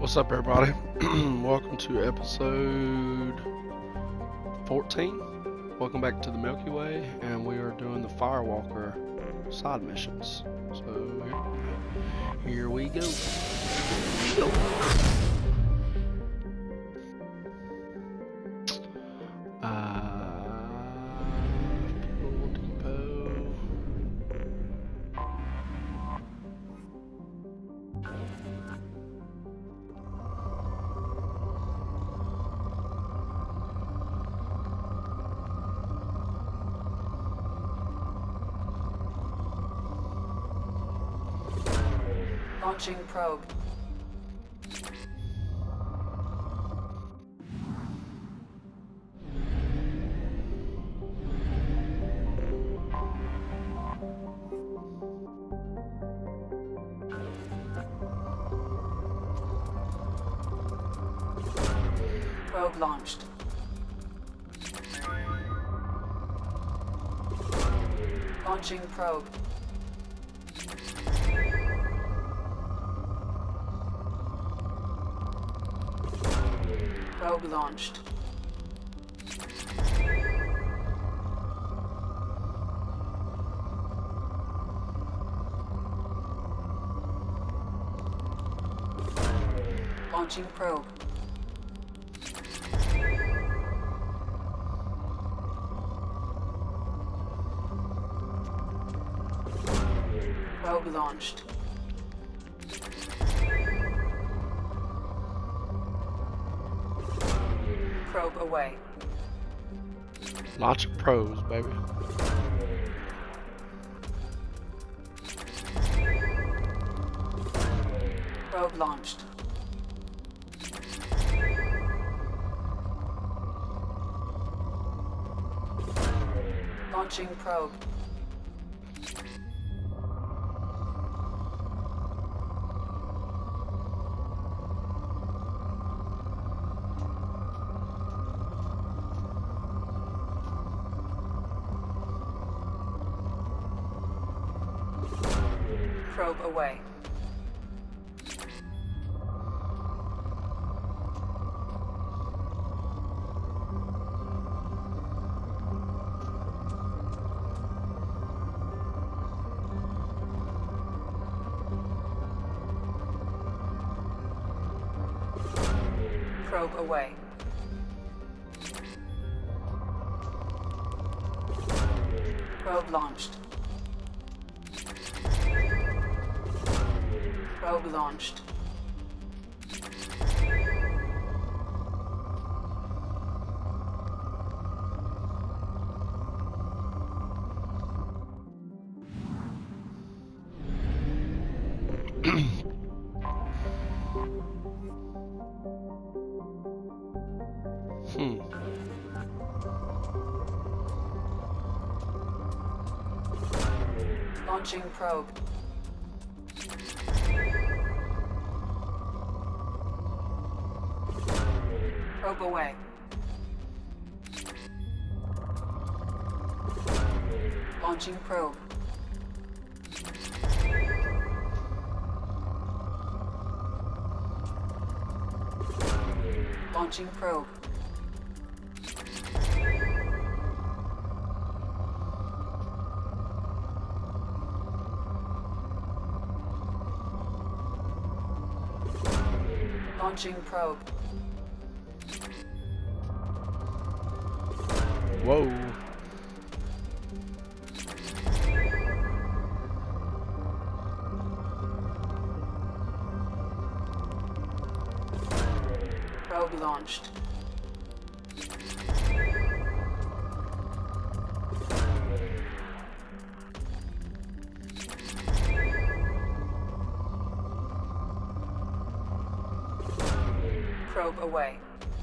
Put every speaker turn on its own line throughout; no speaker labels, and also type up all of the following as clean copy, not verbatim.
What's up, everybody? Welcome to episode 14. Welcome back to the Milky Way, and we are doing the Firewalker side missions. So, here we go. Fuel depot.
Launching probe. Probe launched. Launching probe. Probe launched. Launching probe. Probe launched. Probe away.
Lots of pros, baby.
Probe launched. Launching probe. Probe away. Probe away. Probe launched. Probe launched. Launching probe. Probe away. Launching probe. Launching probe. Launching probe.
Whoa.
Probe launched. Probe away.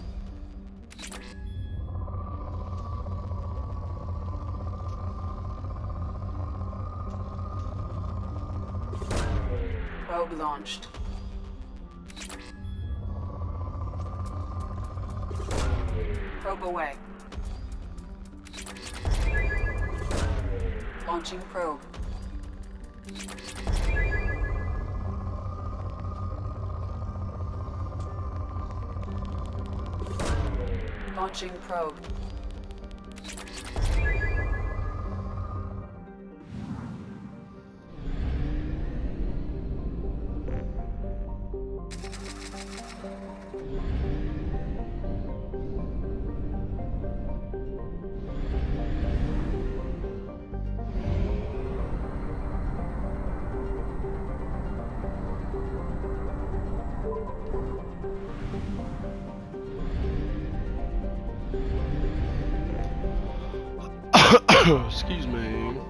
Probe launched. Probe away. Launching probe. Launching probe.
Excuse me.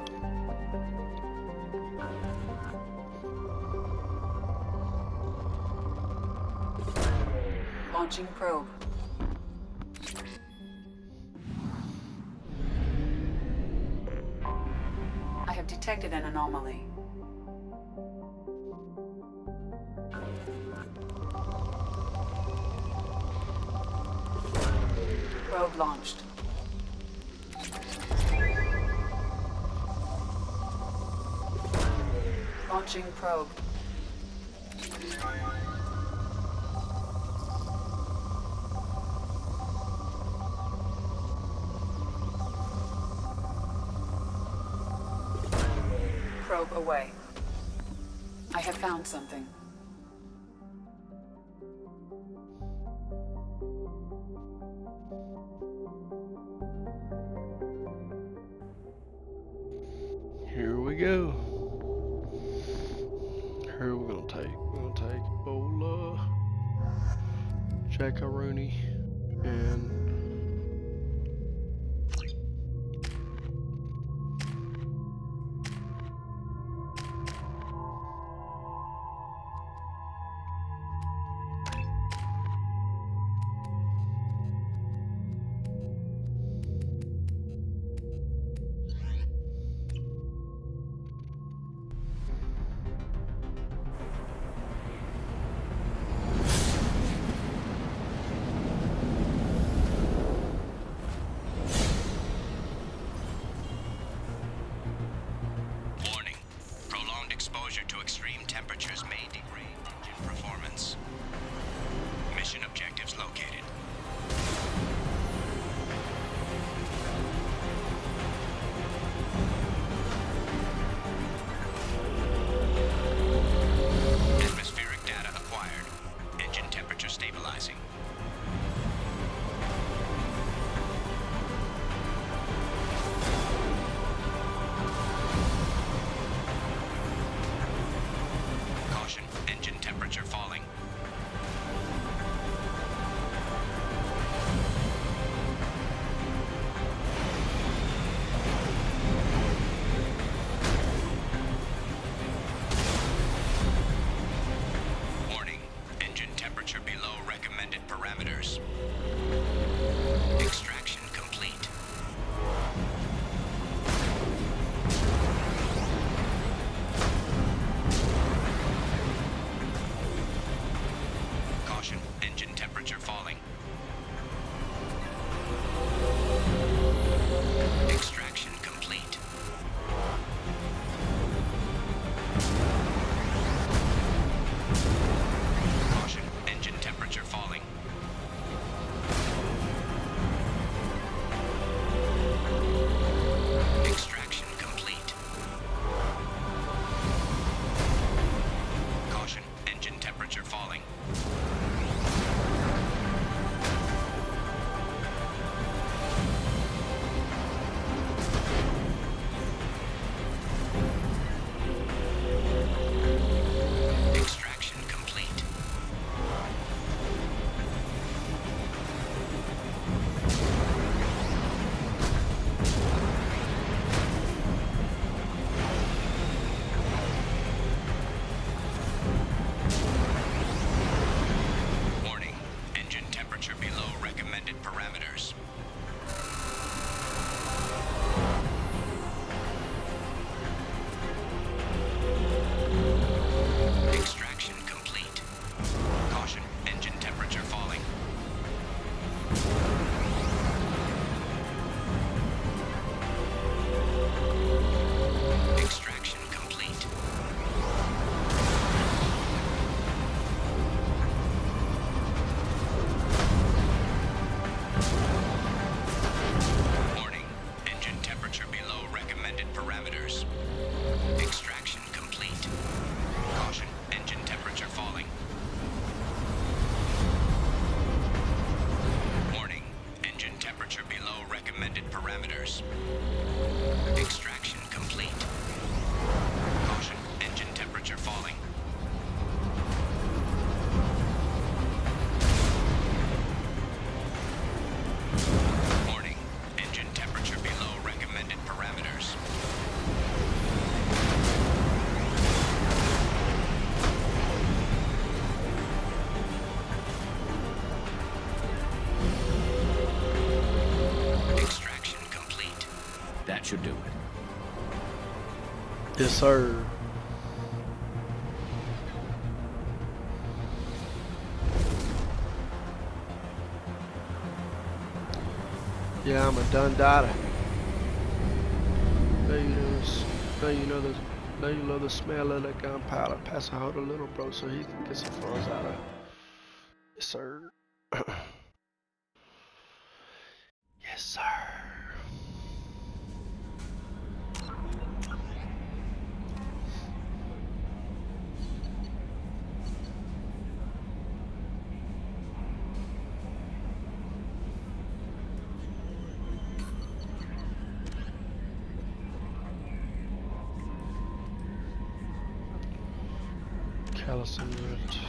Launching probe. I have detected an anomaly. Probe launched. Launching probe. Probe away. I have found something.
Here we go. Who we're gonna take? We're gonna take Ebola, Jackaroni, and
parameters. Extraction complete. Caution, engine temperature falling. Warning, engine temperature below recommended parameters. Extraction complete. That should do it.
Yes, sir. Yeah, I'm a done data. Now you know the smell of that gunpowder. Pass a hold a little bro so he can get some funds out of it. Yes, sir. Yes, sir. Callison Ridge.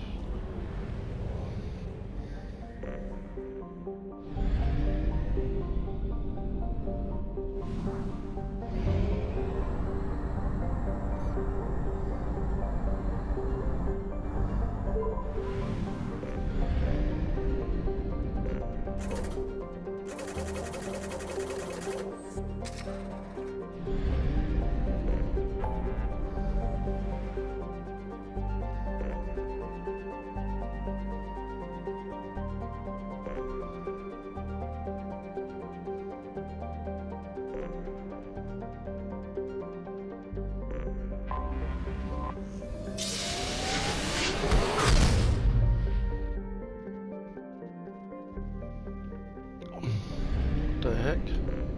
What the heck?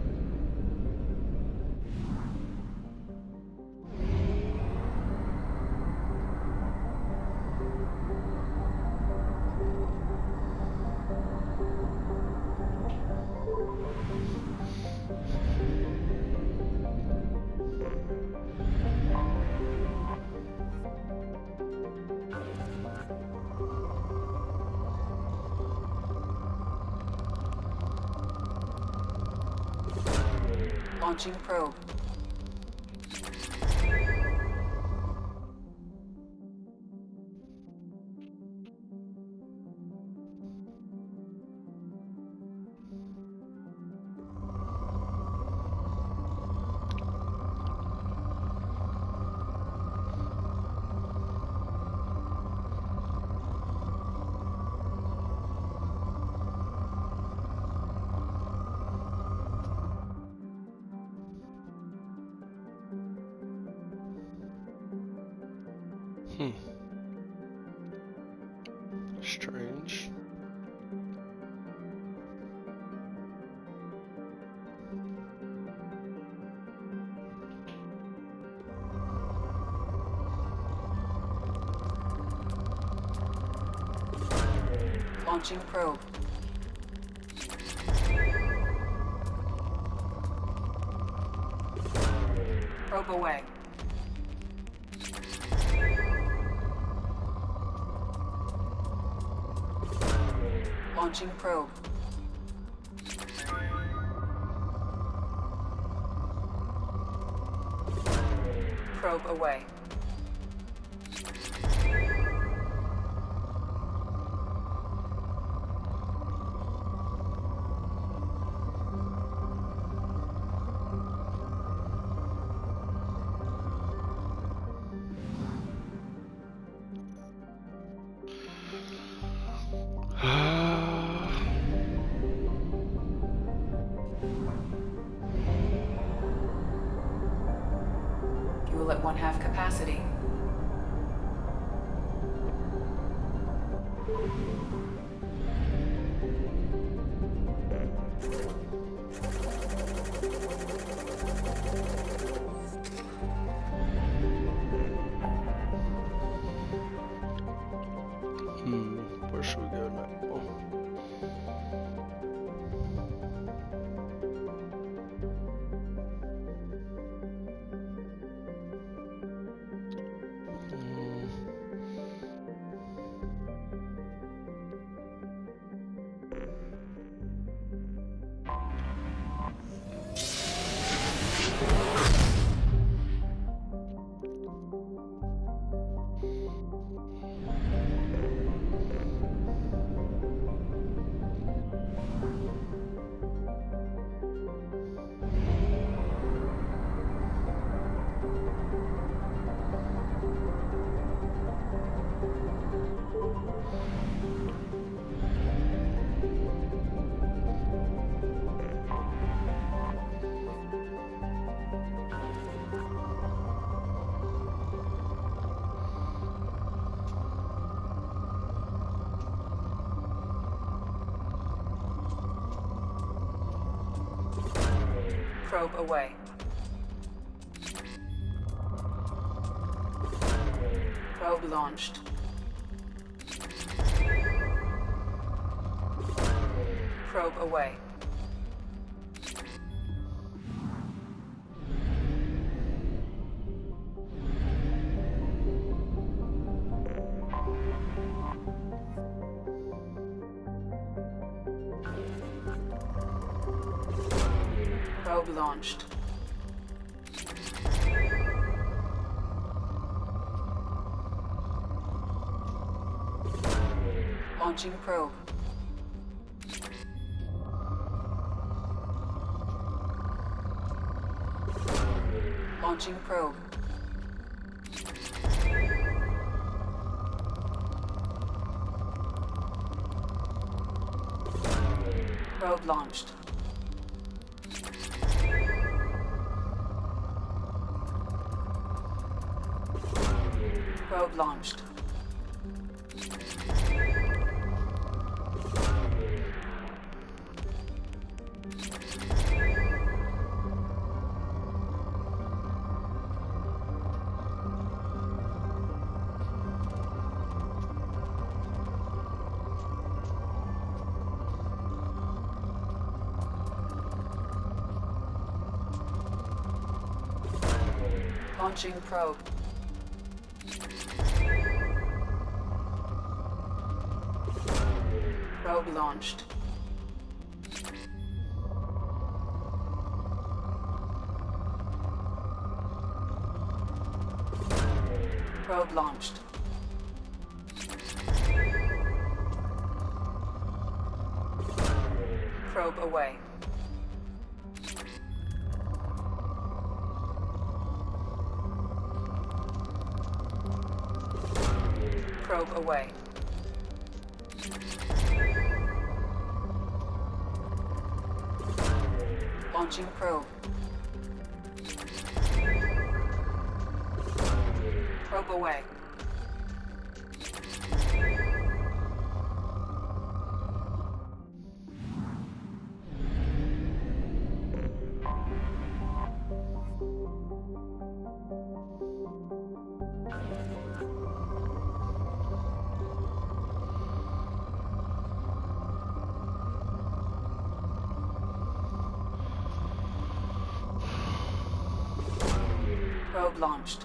Launching probe.
Strange.
Launching probe. Probe away. Launching probe. Probe away. Fuel at 1/2 capacity.
Where should we go now?
Probe away. Probe launched. Probe away. Probe launched. Launching probe. Launching probe. Probe launched. Probe launched. Launching probe. Probe launched. Probe launched. Probe away. Probe away. Launching probe. Probe away. Probe launched.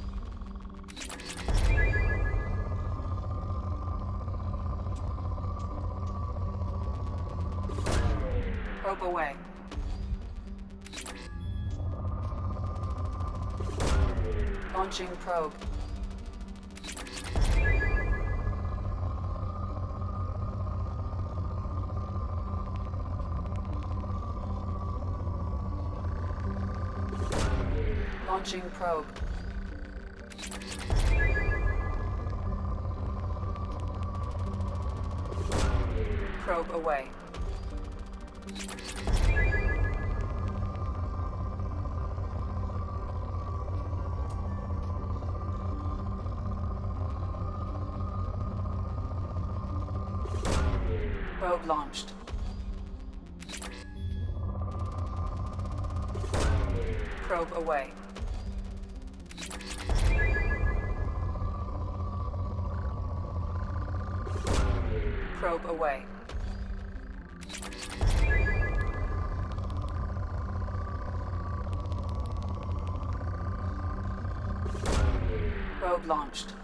Probe away. Launching probe. Launching probe. Probe away. Probe launched. Probe away. Probe away. Probe launched.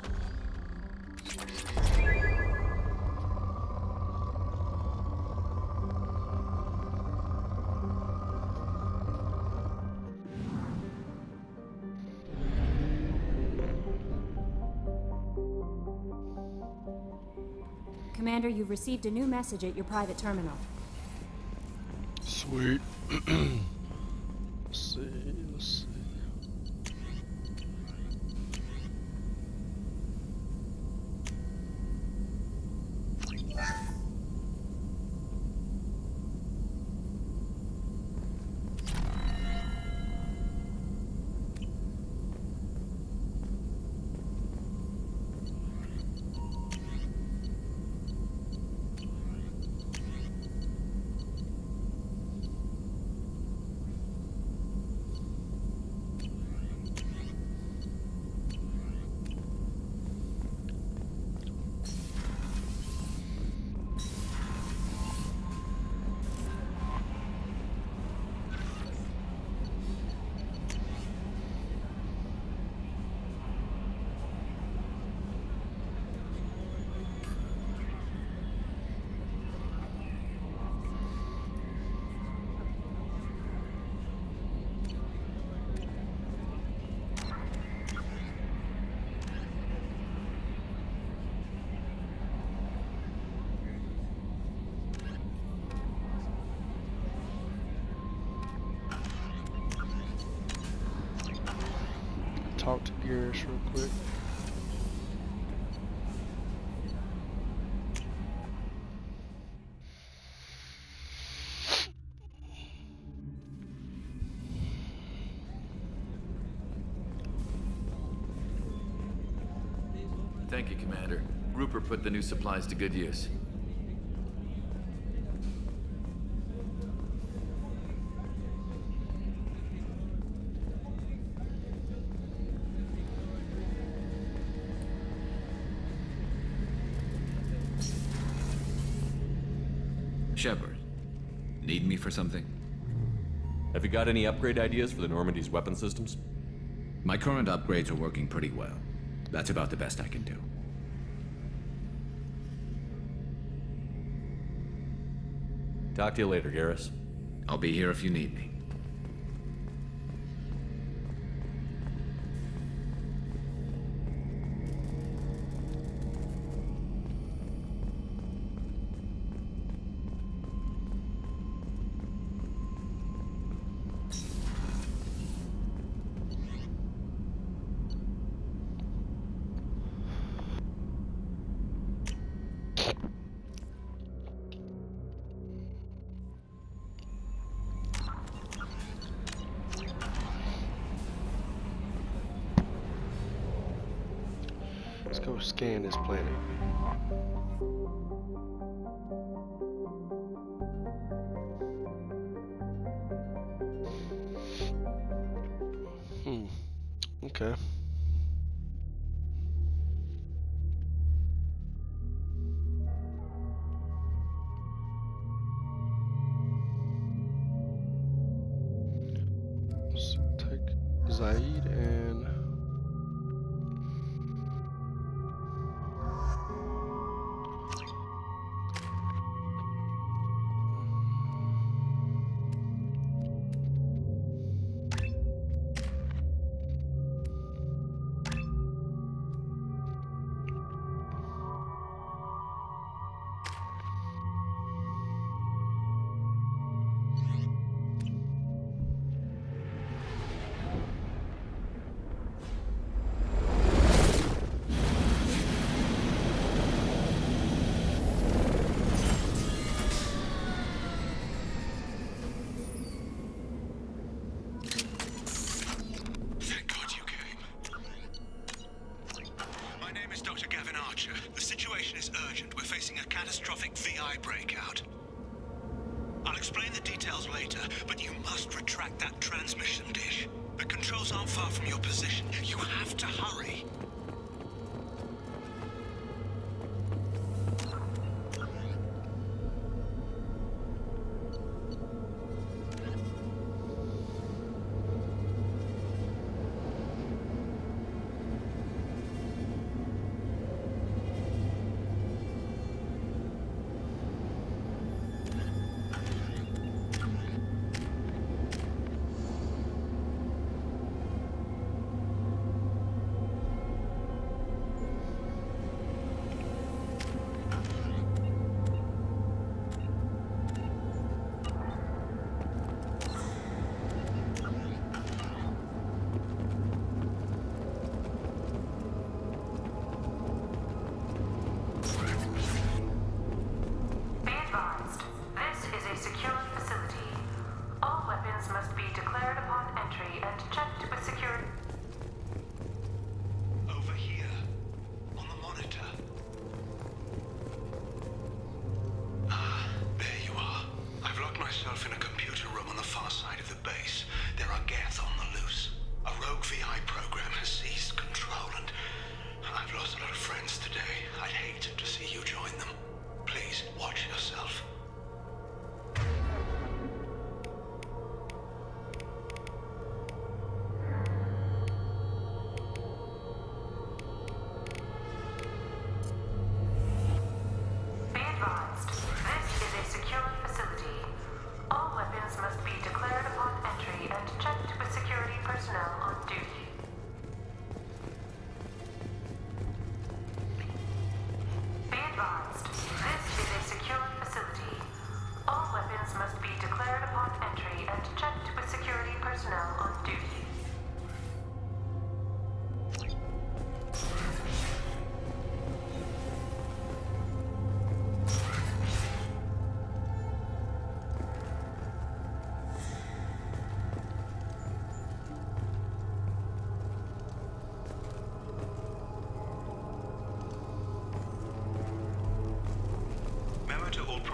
Commander, you've received a new message at your private terminal.
Sweet. Let's see. gears real quick.
Thank you, Commander. Rupert put the new supplies to good use.
Shepard, need me for something?
Have you got any upgrade ideas for the Normandy's weapon systems?
My current upgrades are working pretty well. That's about the best I can do.
Talk to you later, Garrus.
I'll be here if you need me.
Let's go scan this planet. Okay. Let's take Zaid and
The situation is urgent. We're facing a catastrophic VI breakout. I'll explain the details later, but you must retract that transmission dish. The controls aren't far from your position. You have to hurry.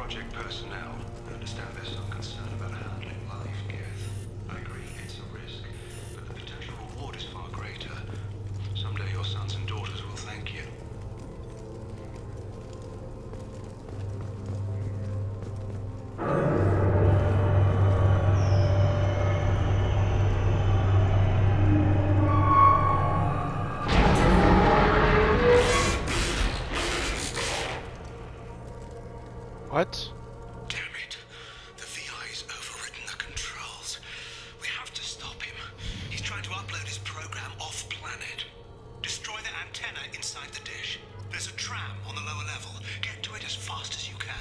project personnel. I understand there's some concern about handling live, Geth. I agree, it's a risk, but the potential reward is far greater. Someday your sons and daughters will thank you.
What?
Damn it. The VI's overridden the controls. We have to stop him. He's trying to upload his program off-planet. Destroy the antenna inside the dish. There's a tram on the lower level. Get to it as fast as you can.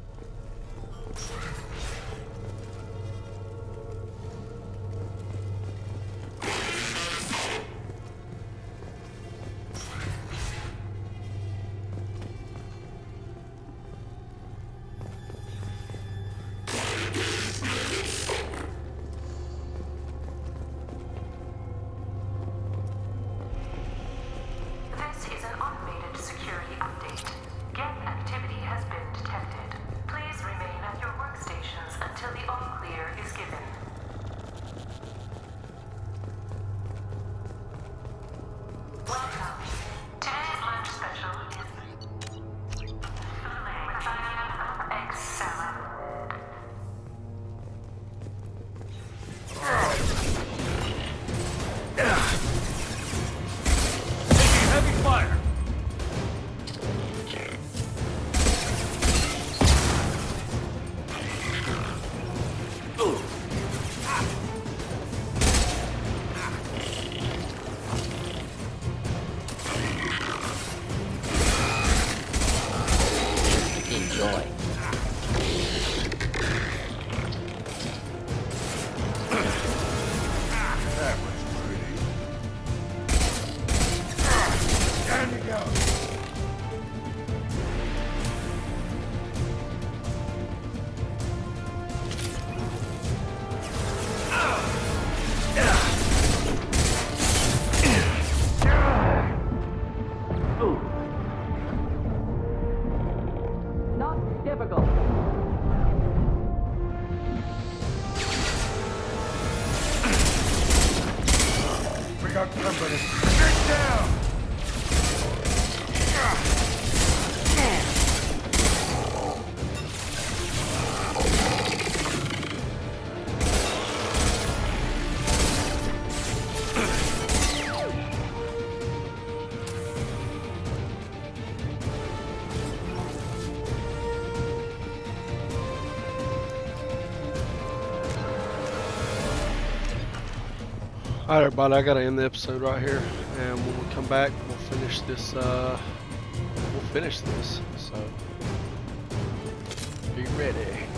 Alright everybody, I gotta end the episode right here, and when we come back we'll finish this, so be ready.